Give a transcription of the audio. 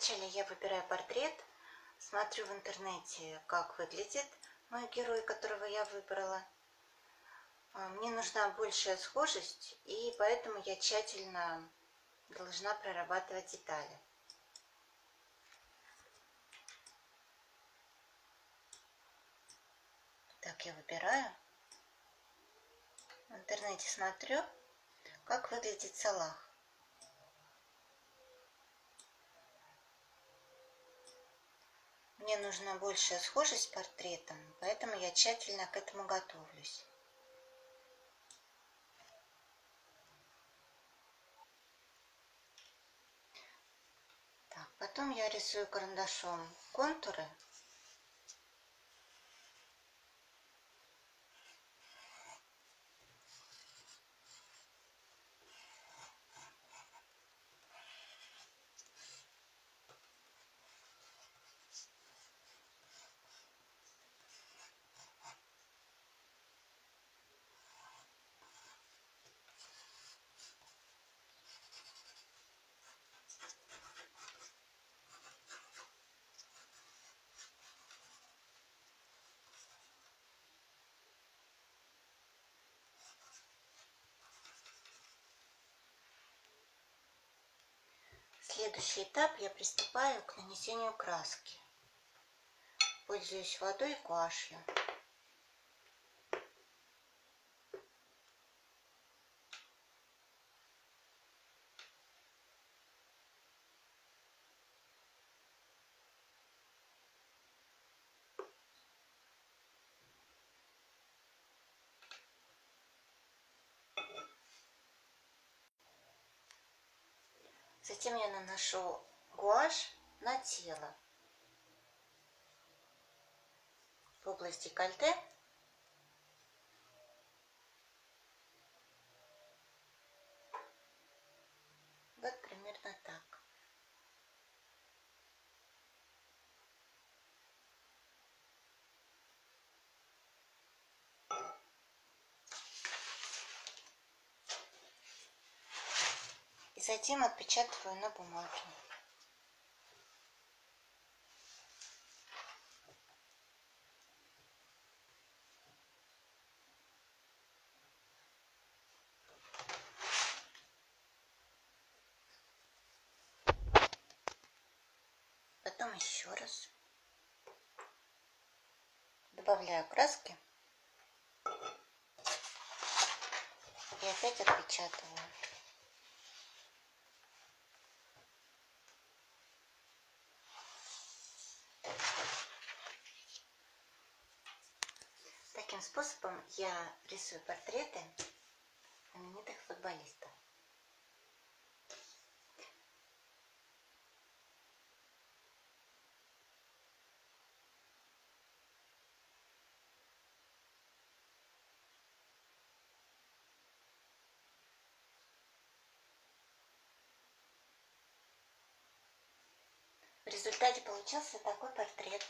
Вначале я выбираю портрет, смотрю в интернете, как выглядит мой герой, которого я выбрала. Мне нужна большая схожесть, и поэтому я тщательно должна прорабатывать детали. Так, я выбираю. В интернете смотрю, как выглядит Салах. Мне нужна большая схожесть с портретом, поэтому я тщательно к этому готовлюсь. Так, потом я рисую карандашом контуры. Следующий этап, я приступаю к нанесению краски. Пользуюсь водой и гуашью. Затем я наношу гуашь на тело. В область декольте. Вот примерно так. И затем отпечатываю на бумаге. Потом еще раз. Добавляю краски. И опять отпечатываю. Таким способом я рисую портреты знаменитых футболистов. В результате получился такой портрет.